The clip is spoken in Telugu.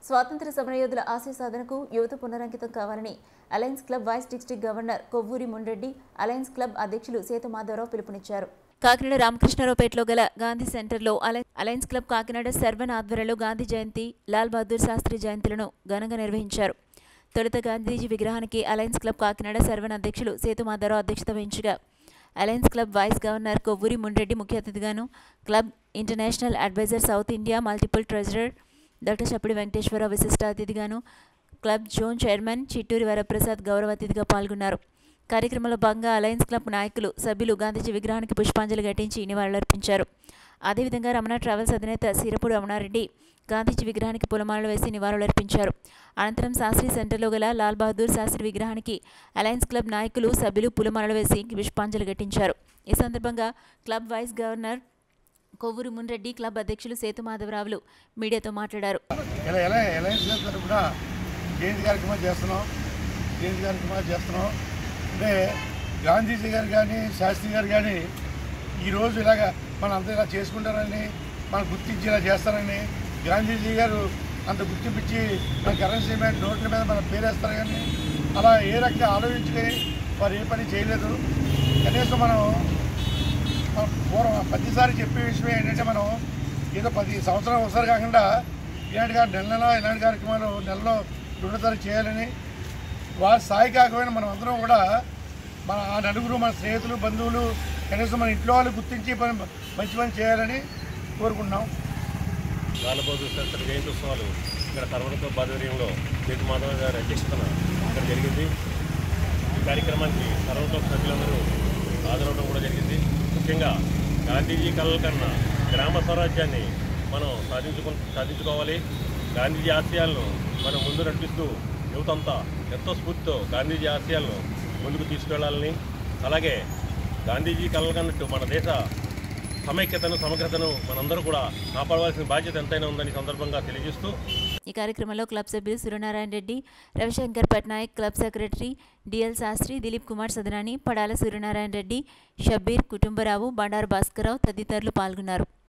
స్వాతంత్ర సమరయోధుల ఆశయ సాధనకు యువత పునరంకితం కావాలని alliance club vice district governor Kovvuri Munreddy, alliance club అధ్యక్షులు సేతు మాధవరావు పిలుపునిచ్చారు. కాకినాడ రామకృష్ణారావుపేటలో గల గాంధీ సెంటర్లో అలయన్స్ క్లబ్ కాకినాడ సర్వన్ ఆధ్వర్యంలో గాంధీ జయంతి, లాల్ బహదూర్ శాస్త్రి జయంతులను ఘనంగా నిర్వహించారు. తొలుత గాంధీజీ విగ్రహానికి అలయన్స్ క్లబ్ కాకినాడ సర్వన్ అధ్యక్షులు సేతు మాధవరావు అధ్యక్షత వహించగా, alliance club vice governor Kovvuri Munreddy ముఖ్య అతిథిగాను, club international adviser south India multiple treasurer doctor Chappidi Venkateswararao విశిష్ట అతిథిగాను, club zone chairman Chitturi Varaprasad గౌరవ అతిథిగా పాల్గొన్నారు. కార్యక్రమంలో భాగంగా అలయన్స్ క్లబ్ నాయకులు, సభ్యులు గాంధీజీ విగ్రహానికి పుష్పాంజలి ఘటించి నివాళులర్పించారు. అదేవిధంగా రమణ ట్రావెల్స్ అధినేత సిరపూడి రమణారెడ్డి గాంధీజీ విగ్రహానికి పూలమాలలు వేసి నివాళులర్పించారు. అనంతరం శాస్త్రి సెంటర్లో గల లాల్ బహదూర్ శాస్త్రి విగ్రహానికి అలయన్స్ క్లబ్ నాయకులు, సభ్యులు పూలమాలలు వేసి పుష్పాంజలి ఘటించారు. ఈ సందర్భంగా club vice governor Kovvuri Munreddy, club అధ్యక్షులు సేతు మాధవరావులు మీడియాతో మాట్లాడారు. అంటే గాంధీజీ గారు కానీ శాస్త్రి గారు కానీ ఈరోజు ఇలాగ మన అంతా ఇలా చేసుకుంటారని మనం గుర్తించి ఇలా చేస్తారని గాంధీజీ గారు అంత గుర్తింపించి మన కరెన్సీ మీద నోట్ల మీద మన పేరేస్తారు. కానీ అలా ఏ రకంగా ఆలోచించుకొని వారు ఏ పని చేయలేదు. కనీసం మనం పూర్వం ప్రతిసారి చెప్పే విషయం ఏంటంటే, మనం ఏదో 10 సంవత్సరాలు ఒకసారి కాకుండా ఇలాంటి ఇలాంటి కార్యక్రమాలు నెలలో 2 సార్లు చేయాలని, వారి స్థాయి కాకపోయినా మనం అందరం కూడా మన ఆ నలుగురు మన స్నేహితులు, బంధువులు, కనీసం మన ఇంట్లో వాళ్ళు గుర్తించి మంచి పని చేయాలని కోరుకుంటున్నాం. లాల్ బహదూర్ శాస్త్రి జయంతి ఉత్సవాలు ఇక్కడ సర్వతో ఆధ్వర్యంలో సేతు మాధవ్ గారి అధ్యక్షతన ఇక్కడ జరిగింది. ఈ కార్యక్రమానికి సర్వతో సభ్యులందరూ హాజరవడం కూడా జరిగింది. ముఖ్యంగా గాంధీజీ కళల కన్నా గ్రామ స్వరాజ్యాన్ని మనం సాధించుకోవాలి. గాంధీజీ ఆశయాలను మనం ముందు నడిపిస్తూ యువతంతా ఎంతో స్ఫూర్తితో గాంధీజీ ఆశయాలను ముందుకు తీసుకెళ్లాలని, అలాగే గాంధీజీ కళలు కన్నట్టు మన దేశ సమైక్యతను, సమగ్రతను మనందరూ కూడా కాపాడవలసిన బాధ్యత ఎంతైనా ఉందని సందర్భంగా తెలియజేస్తూ, ఈ కార్యక్రమంలో క్లబ్ సభ్యులు Suryanarayana Reddy, Ravishankar Patnaik, club secretary DL Sastri, Dilip Kumar Sadanani, Padala Suryanarayana Reddy, Shabbir, Kutumbarao, Bandaru Bhaskararao తదితరులు పాల్గొన్నారు.